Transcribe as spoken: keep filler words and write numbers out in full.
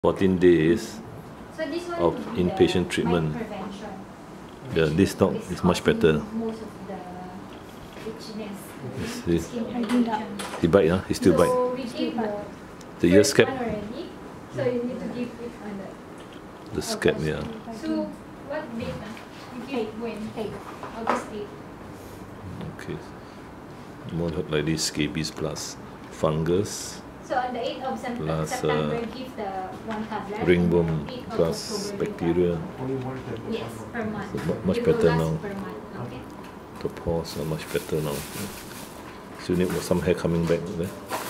fourteen days So this one of would be inpatient the treatment. bite prevention. Yeah, this dog It's is much causing better. Most of the itchiness. You see, Skin irritation. he bite, huh? He still bite. So we give the The ear first scab, one already. So you need to give it on the the scab, yeah. So what date? ah? You give when? August eighth. Okay. More like this scabies plus fungus, So on the eighth of Sept- Plus, September, uh, give the one tablet. ringworm and then eighth of plus October, bacteria. Yes, per month. So mu- much It will better last now. Per month, okay? The paws are much better now. Still need some hair coming back there.